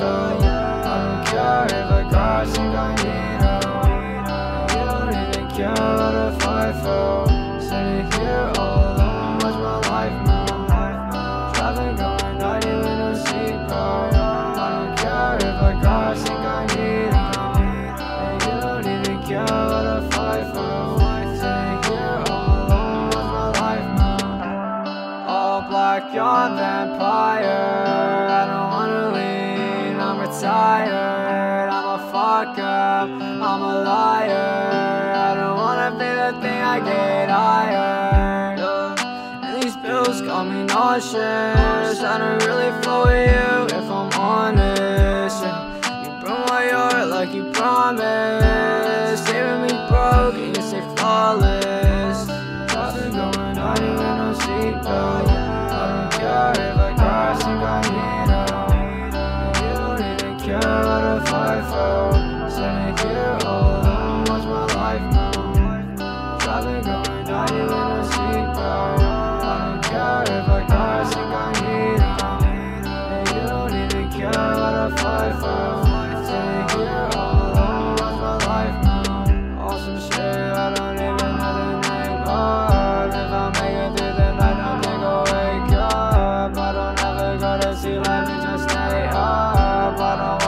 seatbelt. I don't care if I crash, think I need help. You don't even care about if I fail. Sitting here all alone, watch my life now. Traffic going 90 with no seatbelt. I don't care if I crash, think I need help. And you don't even care about if I fail. Sitting here all alone, watch my life now. All black, you're a vampire. I don't wanna leave, I'm retired. I'm a fuck up, I'm a liar. I don't wanna be the thing I get hired. And these pills got me nauseous. I don't really flow with you if I'm honest. You broke my heart like you promised. Saving me broke and you say flawless. Traffic going 90 with no seatbelt. I don't care if I crash, think I need help. You don't even care about if I fail. Sitting here all alone, watch my life now. Traffic going 90 with no seatbelt. I don't care if I crash, think I need help. And you don't even care about if I fail. Sitting here all alone, watch my life now. Awesome shit, I don't even know the name of. If I make it through the night, I think I'll wake up. I don't ever go to sleep, let me just stay up. I don't